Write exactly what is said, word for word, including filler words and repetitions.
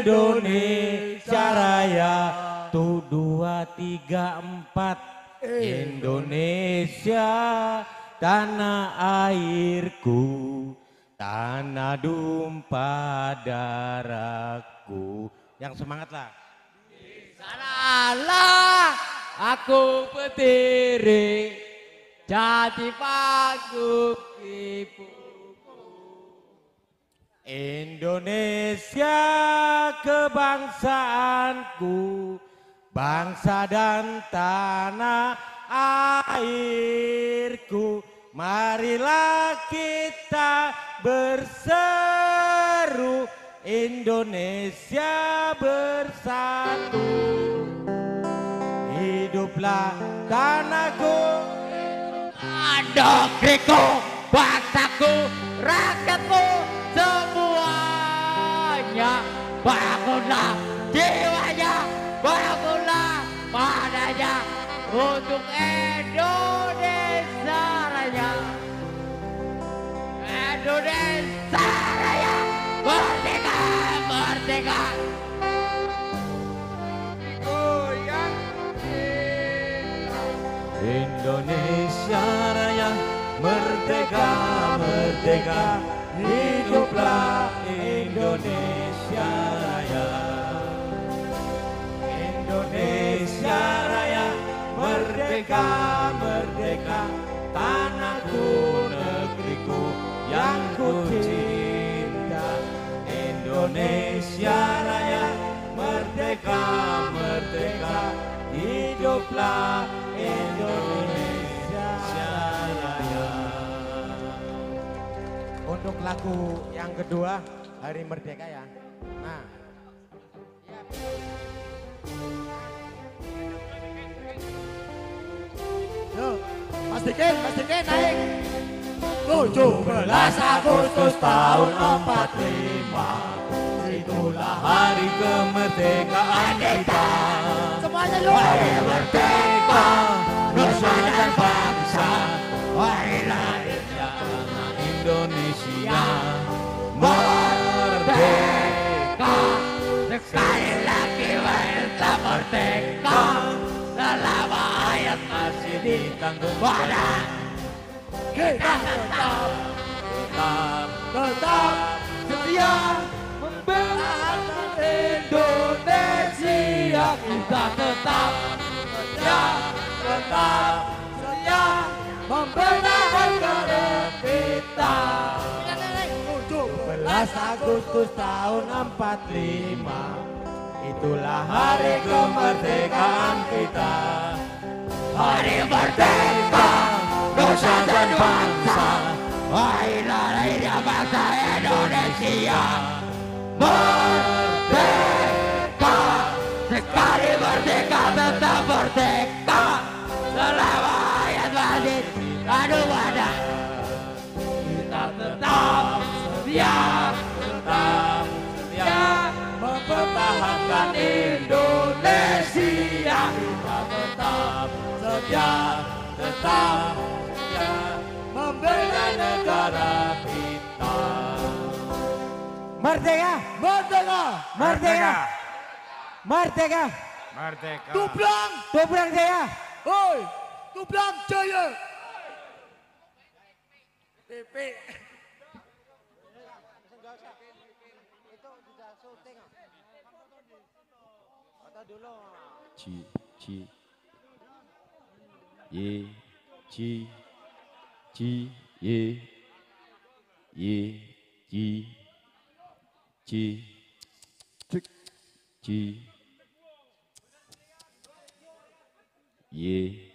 Indonesia Raya. Tuh dua tiga empat Indonesia tanah airku, tanah tumpah darahku. Yang semangat lah. Sanalah aku berdiri, jadi panggung ibuku. Indonesia kebangsaanku, bangsa dan tanah airku. Marilah kita berseru, Indonesia bersatu. Hiduplah tanahku, negeriku, bangsaku, rakyatku, semuanya. Bangunlah jiwanya, bangunlah padanya untuk Indonesia Raya. Indonesia Raya, merdeka, merdeka. Indonesia Raya, merdeka, merdeka. Hiduplah Indonesia Raya. Indonesia Raya, merdeka, merdeka. Tanahku, negeriku yang ku cinta. Indonesia Raya, merdeka, merdeka. Hiduplah Indonesia Raya. Untuk lagu yang kedua, Hari Merdeka ya. Nah. Yo, Mas Dikin, Mas Dikin naik. tujuh belas Agustus tahun empat puluh lima, itulah hari kemerdekaan kita. Semuanya yuk. Hari merdeka, nusa dan bangsa. Hari lahirnya Indonesia merdeka. Sekali lagi kita merdeka, selama ayat masih ditanggung badan. Kita tetap, tetap, tetap setia mempertahankan Indonesia. Kita tetap setia, tetap setia mempertahankan negara kita. tujuh belas Agustus tahun empat puluh lima, itulah hari kemerdekaan kita. Hari merdeka, nusa dan bangsa. Hari lahirnya bangsa Indonesia merdeka. Sekali merdeka tetap merdeka, selama ayat masih aduh ada. Kita tetap setia, tetap setia mempertahankan Indonesia. Kita tetap setia, tetap setia membela negara kita. Merdeka, Merdeka, merdeka, merdeka. Merdeka. Tublang, Tubrang Jaya. hoi, Tublang Jaya. P P. Ci, ci, ye, ci, ci, ye, ye, ci, ci, ci, ye.